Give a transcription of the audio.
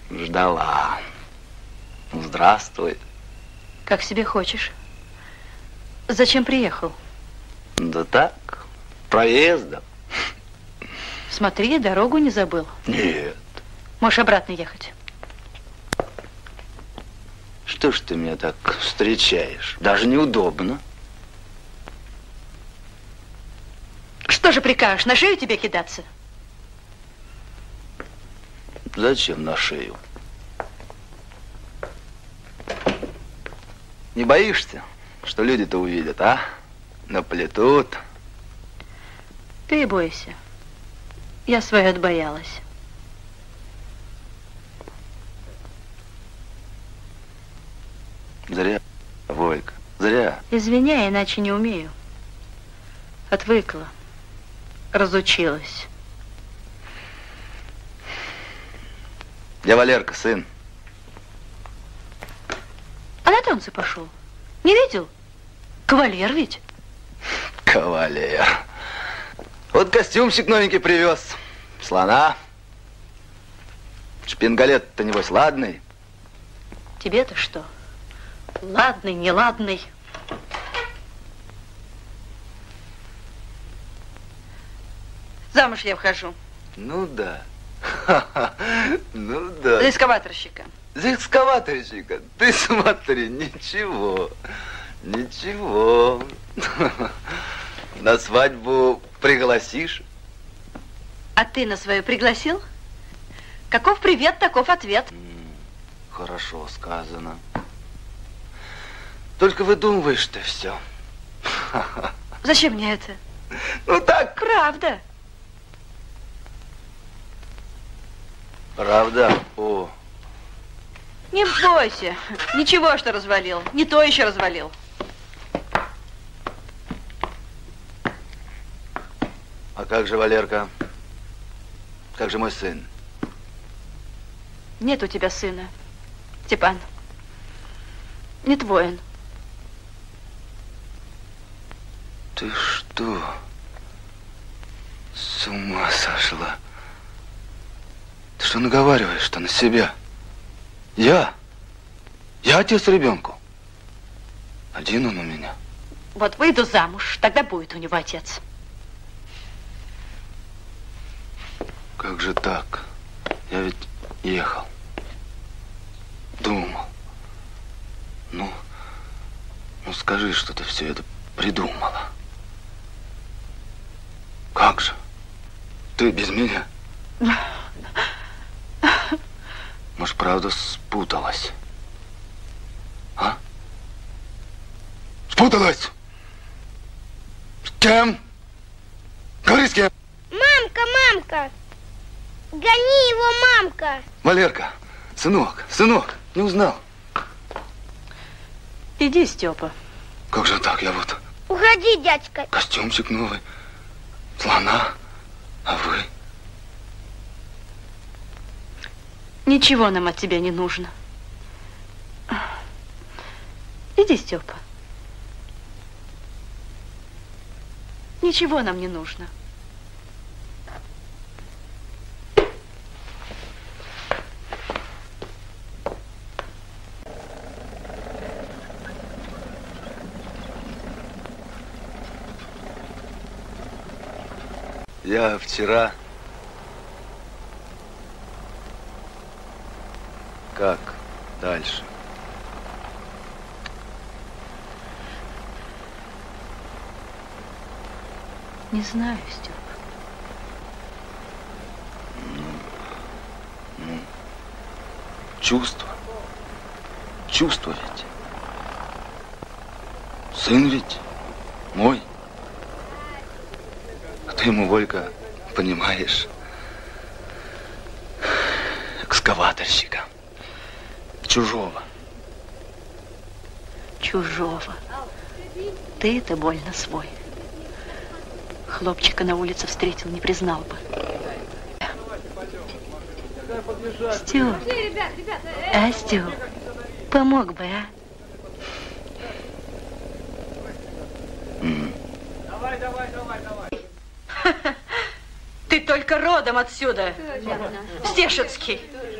Ждала. Здравствуй. Как себе хочешь. Зачем приехал? Да так, проездом. Смотри, дорогу не забыл. Нет. Можешь обратно ехать. Что ж ты меня так встречаешь? Даже неудобно. Что же прикажешь, на шею тебе кидаться? Зачем на шею? Не боишься, что люди-то увидят, а? Наплетут. Ты бойся. Я свое отбоялась. Зря, Волька, зря. Извиняй, иначе не умею. Отвыкла. Разучилась. Я Валерка, сын. А на танцы пошел. Не видел? Кавалер ведь. Кавалер. Вот костюмчик новенький привез. Слона. Шпингалет-то, небось, ладный. Тебе-то что? Ладный, неладный. Замуж я вхожу. Ну да. Ну да. За экскаваторщика. За экскаваторщика. Ты смотри, ничего. Ничего. На свадьбу пригласишь? А ты на свою пригласил? Каков привет, таков ответ. Хорошо сказано. Только выдумываешь ты все. Зачем мне это? Ну так. Правда. Правда? О. Не бойся. Ничего, что развалил. Не то еще развалил. А как же, Валерка? Как же мой сын? Нет у тебя сына, Степан. Не твой он. Ты что? С ума сошла? Ты что наговариваешь-то на себя? Я отец ребенку. Один он у меня. Вот выйду замуж, тогда будет у него отец. Как же так? Я ведь ехал. Думал. Ну, скажи, что ты все это придумала. Как же? Ты без меня? Может, правда спуталась? А? Спуталась? С кем? Говори, с кем? Мамка! Гони его, мамка! Валерка, сынок, не узнал. Иди, Степа. Как же так, я вот... Уходи, дядька. Костюмчик новый, слона, а вы? Ничего нам от тебя не нужно. Иди, Степа. Ничего нам не нужно. Я вчера... Как дальше? Не знаю, Степа. Чувство. Чувство ведь. Сын ведь мой. А ты ему, Волька, понимаешь, экскаваторщика. Чужого. Чужого. Ты-то больно свой. Хлопчика на улице встретил, не признал бы. Стёп, а, Стёп, помог бы, а? Давай. Ты только родом отсюда, Стешицкий.